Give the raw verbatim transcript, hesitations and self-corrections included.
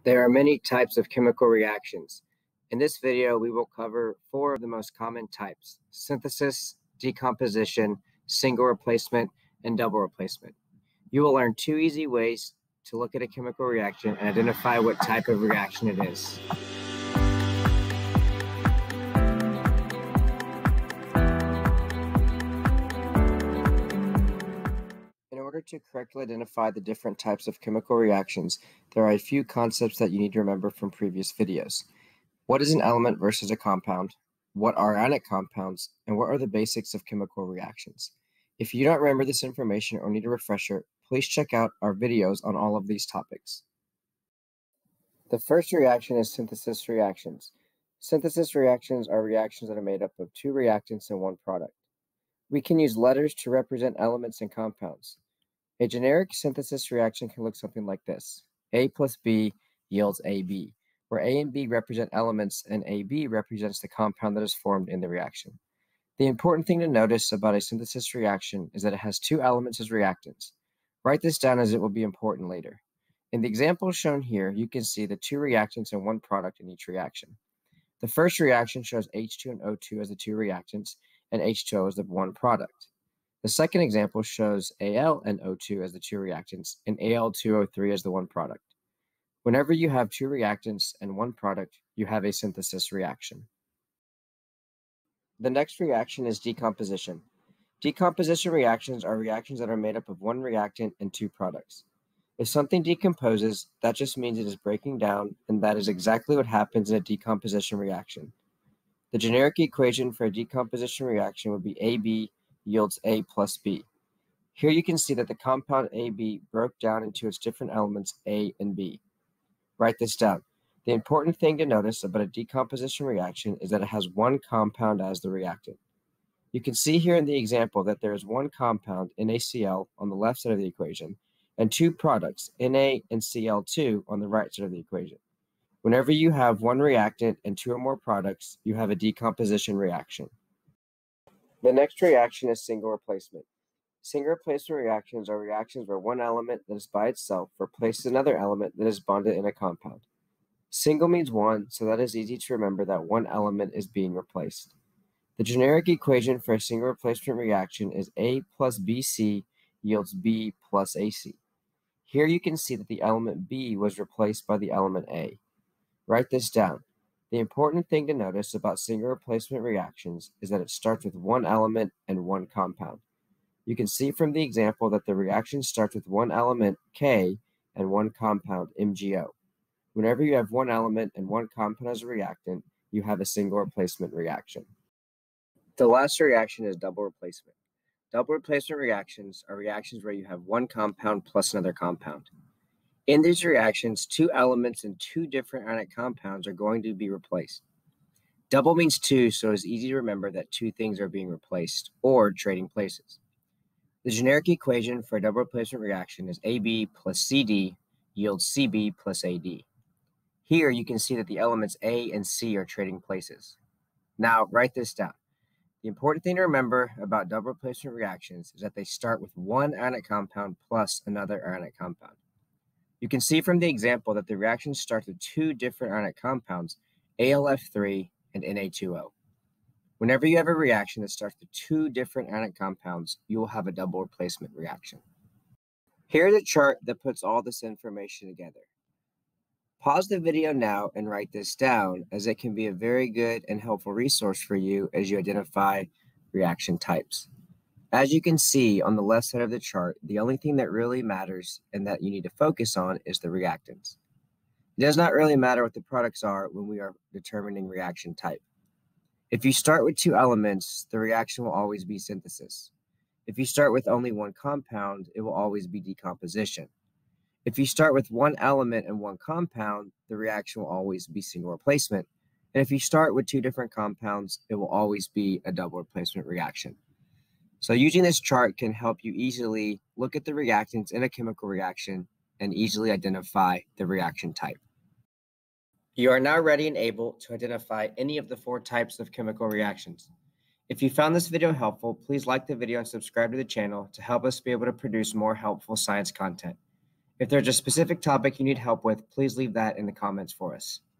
There are many types of chemical reactions. In this video, we will cover four of the most common types: synthesis, decomposition, single replacement, and double replacement. You will learn two easy ways to look at a chemical reaction and identify what type of reaction it is. In order to correctly identify the different types of chemical reactions, there are a few concepts that you need to remember from previous videos. What is an element versus a compound? What are ionic compounds? And what are the basics of chemical reactions? If you don't remember this information or need a refresher, please check out our videos on all of these topics. The first reaction is synthesis reactions. Synthesis reactions are reactions that are made up of two reactants and one product. We can use letters to represent elements and compounds. A generic synthesis reaction can look something like this. A plus B yields A B, where A and B represent elements and A B represents the compound that is formed in the reaction. The important thing to notice about a synthesis reaction is that it has two elements as reactants. Write this down as it will be important later. In the example shown here, you can see the two reactants and one product in each reaction. The first reaction shows H two and O two as the two reactants and H two O as the one product. The second example shows Al and O two as the two reactants and A L two O three as the one product. Whenever you have two reactants and one product, you have a synthesis reaction. The next reaction is decomposition. Decomposition reactions are reactions that are made up of one reactant and two products. If something decomposes, that just means it is breaking down, and that is exactly what happens in a decomposition reaction. The generic equation for a decomposition reaction would be A B yields A plus B. Here you can see that the compound A B broke down into its different elements A and B. Write this down. The important thing to notice about a decomposition reaction is that it has one compound as the reactant. You can see here in the example that there is one compound, NaCl, on the left side of the equation, and two products, Na and C L two, on the right side of the equation. Whenever you have one reactant and two or more products, you have a decomposition reaction. The next reaction is single replacement. Single replacement reactions are reactions where one element that is by itself replaces another element that is bonded in a compound. Single means one, so that is easy to remember that one element is being replaced. The generic equation for a single replacement reaction is A plus B C yields B plus A C. Here you can see that the element B was replaced by the element A. Write this down. The important thing to notice about single replacement reactions is that it starts with one element and one compound. You can see from the example that the reaction starts with one element, K, and one compound, M G O. Whenever you have one element and one compound as a reactant, you have a single replacement reaction. The last reaction is double replacement. Double replacement reactions are reactions where you have one compound plus another compound. In these reactions, two elements and two different ionic compounds are going to be replaced. Double means two, so it's easy to remember that two things are being replaced or trading places. The generic equation for a double replacement reaction is A B plus C D yields C B plus A D. Here you can see that the elements A and C are trading places. Now write this down. The important thing to remember about double replacement reactions is that they start with one ionic compound plus another ionic compound. You can see from the example that the reaction starts with two different ionic compounds, A L F three and N A two O. Whenever you have a reaction that starts with two different ionic compounds, you will have a double replacement reaction. Here's a chart that puts all this information together. Pause the video now and write this down, as it can be a very good and helpful resource for you as you identify reaction types. As you can see on the left side of the chart, the only thing that really matters and that you need to focus on is the reactants. It does not really matter what the products are when we are determining reaction type. If you start with two elements, the reaction will always be synthesis. If you start with only one compound, it will always be decomposition. If you start with one element and one compound, the reaction will always be single replacement. And if you start with two different compounds, it will always be a double replacement reaction. So using this chart can help you easily look at the reactants in a chemical reaction and easily identify the reaction type. You are now ready and able to identify any of the four types of chemical reactions. If you found this video helpful, please like the video and subscribe to the channel to help us be able to produce more helpful science content. If there's a specific topic you need help with, please leave that in the comments for us.